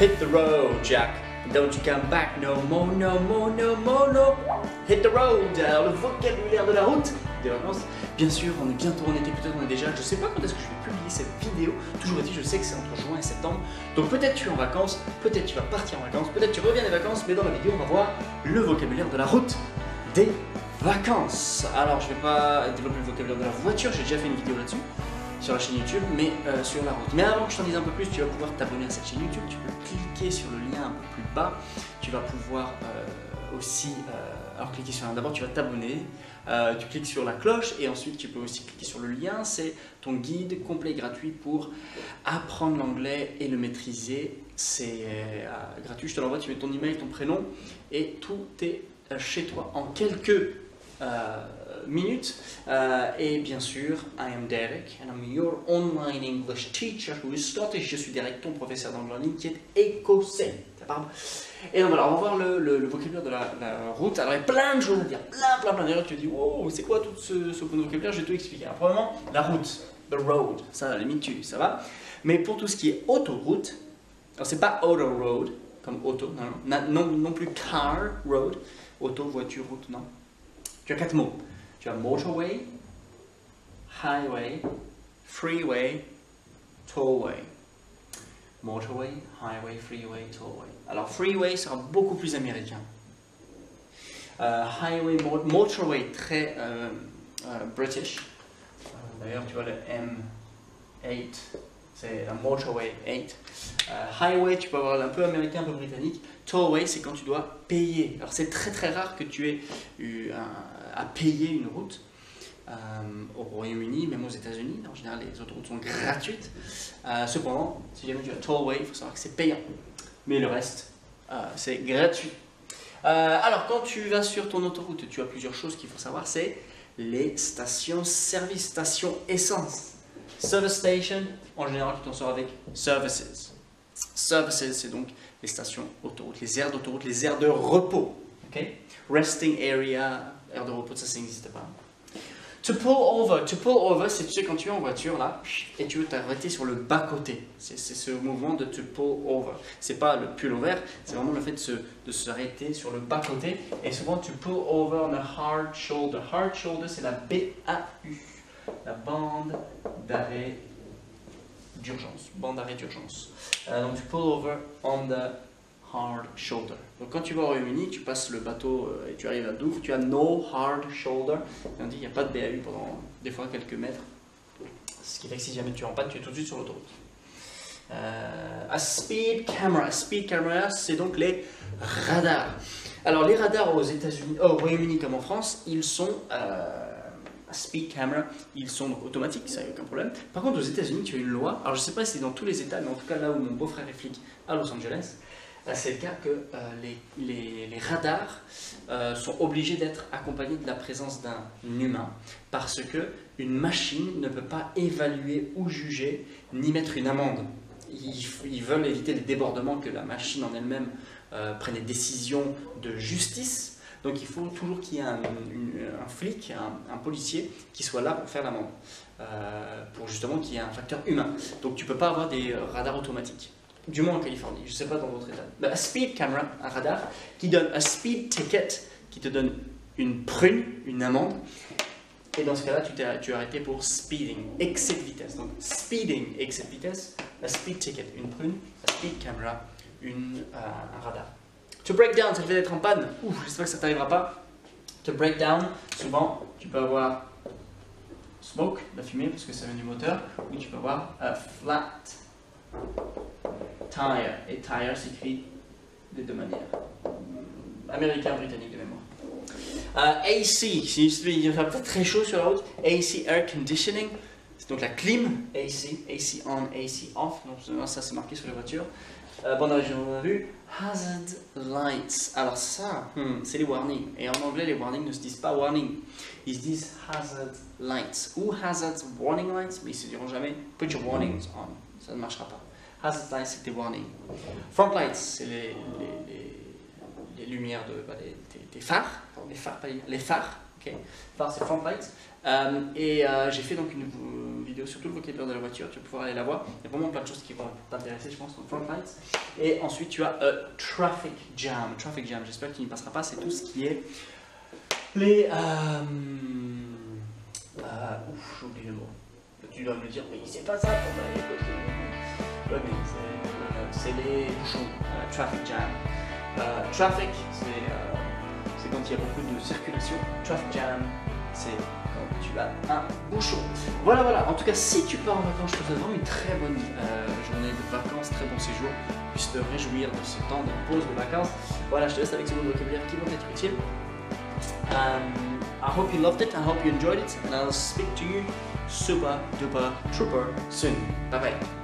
Hit the road, Jack. Don't you come back no more, no more, no more, no. Hit the road. Alors, le vocabulaire de la route des vacances. Bien sûr, on est bientôt en été, peut-être on est déjà. Je sais pas quand est-ce que je vais publier cette vidéo. Toujours est-il, je sais que c'est entre juin et septembre. Donc peut-être tu es en vacances, peut-être tu vas partir en vacances, peut-être tu reviens des vacances. Mais dans la vidéo, on va voir le vocabulaire de la route des vacances. Alors, je vais pas développer le vocabulaire de la voiture. J'ai déjà fait une vidéo là-dessus sur la chaîne YouTube, mais sur la route. Mais avant que je t'en dise un peu plus, tu vas pouvoir t'abonner à cette chaîne YouTube, tu peux cliquer sur le lien un peu plus bas, tu vas pouvoir aussi, alors cliquer sur un, d'abord tu vas t'abonner, tu cliques sur la cloche et ensuite tu peux aussi cliquer sur le lien, c'est ton guide complet et gratuit pour apprendre l'anglais et le maîtriser, c'est gratuit, je te l'envoie, tu mets ton email, ton prénom et tout est chez toi en quelques minutes. Et bien sûr, I am Derek and I'm your online English teacher who is Scottish. Je suis Derek, ton professeur d'anglais en ligne qui est écossais. Et donc voilà, on va voir le vocabulaire de la route. Alors il y a plein de choses à dire, plein. D'ailleurs, tu te dis, wow, c'est quoi tout ce vocabulaire? Je vais tout expliquer. Alors, premièrement, la route, the road, ça, à la limite, ça va. Mais pour tout ce qui est autoroute, alors c'est pas auto road, comme auto, non plus car road, auto, voiture, route, non. Tu as 4 mots. Tu as motorway, highway, freeway, tollway. Motorway, highway, freeway, tollway. Alors freeway sera beaucoup plus américain. Highway, motorway, très British. D'ailleurs, tu vois le M8, c'est la motorway 8. Highway, tu peux avoir un peu américain, un peu britannique. Tollway, c'est quand tu dois payer. Alors c'est très rare que tu aies eu à payer une route au Royaume-Uni, même aux États-Unis. En général, les autoroutes sont gratuites. Cependant, si jamais tu as tollway, il faut savoir que c'est payant. Mais le reste, c'est gratuit. Alors, quand tu vas sur ton autoroute, tu as plusieurs choses qu'il faut savoir. C'est les stations-service, stations essence. Service station, en général, tu t'en sors avec services. Services, c'est donc les stations autoroutes, les aires d'autoroute, les aires de repos. Okay? Resting area, aire de repos, ça n'existe pas. To pull over, c'est tu sais quand tu es en voiture là et tu veux t'arrêter sur le bas-côté. C'est ce mouvement de to pull over. C'est pas le pull over, c'est vraiment le fait de s'arrêter sur le bas-côté. Et souvent to pull over on a hard shoulder. Hard shoulder, c'est la BAU, la bande d'arrêt d'urgence. Bande d'arrêt d'urgence. Donc to pull over on the hard shoulder. Donc quand tu vas au Royaume-Uni, tu passes le bateau et tu arrives à Douvres, tu as no hard shoulder. Et on dit qu'il n'y a pas de BAU pendant des fois quelques mètres. Ce qui fait que si jamais tu es en panne, tu es tout de suite sur l'autoroute. A speed camera. A speed camera, c'est donc les radars. Alors les radars aux États-Unis, au Royaume-Uni comme en France, ils sont speed camera, ils sont donc automatiques, ça n'y a aucun problème. Par contre aux États-Unis, tu as une loi. Alors je ne sais pas si c'est dans tous les États, mais en tout cas là où mon beau-frère est flic à Los Angeles. C'est le cas que les radars sont obligés d'être accompagnés de la présence d'un humain parce qu'une machine ne peut pas évaluer ou juger ni mettre une amende. Ils veulent éviter les débordements, que la machine en elle-même prenne des décisions de justice. Donc il faut toujours qu'il y ait un flic, un policier qui soit là pour faire l'amende, pour justement qu'il y ait un facteur humain. Donc tu ne peux pas avoir des radars automatiques. Du moins en Californie, je ne sais pas dans d'autres états. Un speed camera, un radar, qui donne un speed ticket, qui te donne une prune, une amende. Et dans ce cas-là, tu es arrêté pour speeding, excès de vitesse. Donc speeding, excès de vitesse, un speed ticket, une prune, un speed camera, un radar. To break down, ça fait d'être en panne. Ouf, j'espère que ça ne t'arrivera pas. To break down, souvent, tu peux avoir smoke, la fumée, parce que ça vient du moteur, ou tu peux avoir a flat tire, et tire s'écrit de deux manières, américain, britannique de mémoire. AC, il va peut-être très chaud sur la route, AC, air conditioning, c'est donc la clim, AC on, AC off, donc ça c'est marqué sur les voitures. Bon, on a vu, hazard lights, alors ça, c'est les warnings, et en anglais les warnings ne se disent pas warning, ils se disent hazard lights, ou hazard warning lights, mais ils se diront jamais put your warnings on, ça ne marchera pas. Hazard lights, c'est des warnings. Front lights, c'est les lumières des phares. Les phares, ok. Phare, c'est front lights. J'ai fait donc une vidéo sur tout le vocabulaire de la voiture, tu vas pouvoir aller la voir. Il y a vraiment plein de choses qui vont t'intéresser, je pense, dans front lights. Et ensuite, tu as traffic jam. Traffic jam, j'espère que tu n'y passeras pas, c'est tout ce qui est les... ouf, j'oublie le mot. Tu dois me le dire, oui, c'est pas ça pour moi. Ouais, mais c'est les bouchons, traffic jam. Traffic, c'est quand il y a beaucoup de circulation. Traffic jam, c'est quand tu as un bouchon. Voilà. En tout cas, si tu pars en vacances, je te souhaite vraiment une très bonne journée de vacances, très bon séjour. Puisse te réjouir de ce temps de pause de vacances. Voilà, je te laisse avec ce mot de vocabulaire qui vont être utiles. I hope you loved it, I hope you enjoyed it, and I'll speak to you super duper trooper soon. Bye bye.